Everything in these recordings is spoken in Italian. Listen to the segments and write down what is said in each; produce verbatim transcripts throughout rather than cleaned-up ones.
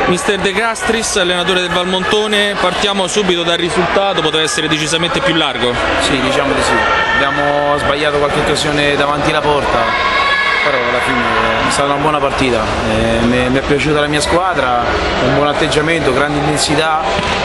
Mister De Castris, allenatore del Valmontone, partiamo subito dal risultato, poteva essere decisamente più largo. Sì, diciamo di sì. Abbiamo sbagliato qualche occasione davanti alla porta, però alla fine è stata una buona partita. Eh, mi, mi è piaciuta la mia squadra, un buon atteggiamento, grande intensità.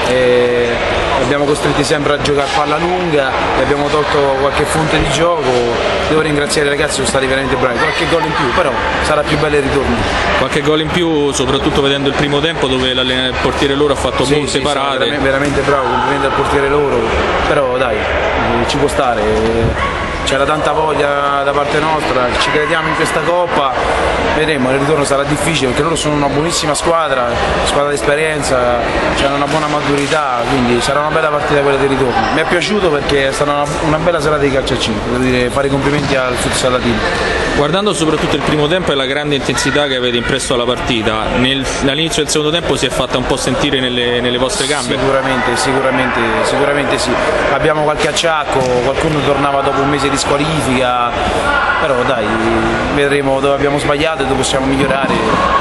Eh, abbiamo costretti sempre a giocare a palla lunga, e abbiamo tolto qualche fonte di gioco. Devo ringraziare i ragazzi, sono stati veramente bravi. Qualche gol in più, però sarà più bello il ritorno. Qualche gol in più, soprattutto vedendo il primo tempo dove il portiere loro ha fatto sì, molte sì, parate. Veramente, veramente bravo, complimenti al portiere loro, però dai, ci può stare. C'era tanta voglia da parte nostra, ci crediamo in questa Coppa, vedremo, il ritorno sarà difficile perché loro sono una buonissima squadra, squadra di esperienza, hanno una buona maturità, quindi sarà una bella partita quella di ritorno. Mi è piaciuto perché è stata una, una bella serata di calcio a cinque, devo dire, fare i complimenti al futsal latino. Guardando soprattutto il primo tempo e la grande intensità che avete impresso alla partita, nel, all'inizio del secondo tempo si è fatta un po' sentire nelle, nelle vostre gambe? Sicuramente, sicuramente, sicuramente sì. Abbiamo qualche acciacco, qualcuno tornava dopo un mese di squalifica, però dai, vedremo dove abbiamo sbagliato e dove possiamo migliorare,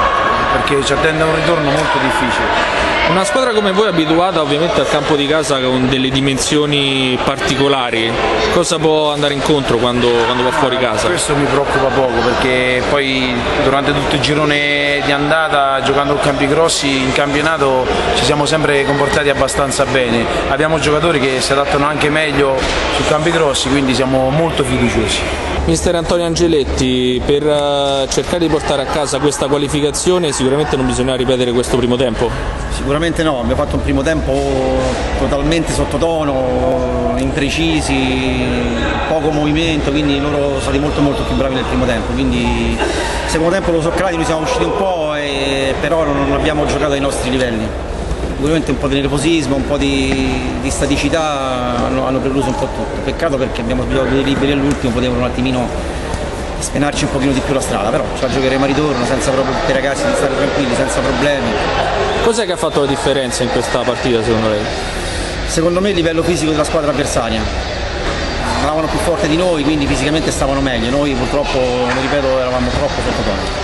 perché ci attende un ritorno molto difficile. Una squadra come voi abituata ovviamente al campo di casa con delle dimensioni particolari, cosa può andare incontro quando, quando va fuori casa? Questo mi preoccupa poco perché poi durante tutto il girone di andata giocando con campi grossi in campionato ci siamo sempre comportati abbastanza bene, abbiamo giocatori che si adattano anche meglio su campi grossi, quindi siamo molto fiduciosi. Mister Antonio Angeletti, per uh, cercare di portare a casa questa qualificazione sicuramente non bisogna ripetere questo primo tempo? Sicuramente no, abbiamo fatto un primo tempo totalmente sottotono, imprecisi, poco movimento, quindi loro sono stati molto molto più bravi nel primo tempo, quindi il secondo tempo lo so creati, noi siamo usciti un po', e, però non abbiamo giocato ai nostri livelli. Sicuramente un po' di nervosismo, un po' di, di staticità hanno, hanno precluso un po' tutto. Peccato perché abbiamo sbagliato dei liberi all'ultimo, potevano un attimino spenarci un pochino di più la strada, però ce la giocheremo a ritorno senza proprio tutti i ragazzi di stare tranquilli, senza problemi. Cos'è che ha fatto la differenza in questa partita secondo lei? Secondo me il livello fisico della squadra avversaria. Andavano più forte di noi, quindi fisicamente stavano meglio, noi purtroppo, lo ripeto, eravamo troppo sottotono.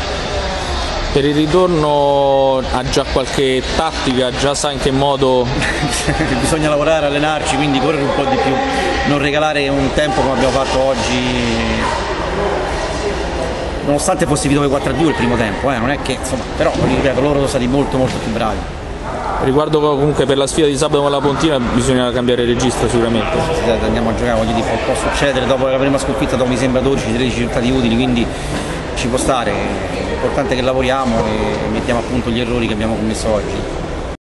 Per il ritorno ha già qualche tattica, già sa in che modo? Bisogna lavorare, allenarci, quindi correre un po' di più, non regalare un tempo come abbiamo fatto oggi, nonostante fosse nove quattro a due il primo tempo, eh, non è che, insomma, però ripeto, loro sono stati molto molto più bravi. Riguardo comunque per la sfida di sabato con la Pontina bisogna cambiare registro sicuramente. Andiamo a giocare, voglio dire, può succedere, dopo la prima sconfitta dopo mi sembra dodici tredici risultati utili, quindi ci può stare, l'importante è che lavoriamo e mettiamo a punto gli errori che abbiamo commesso oggi.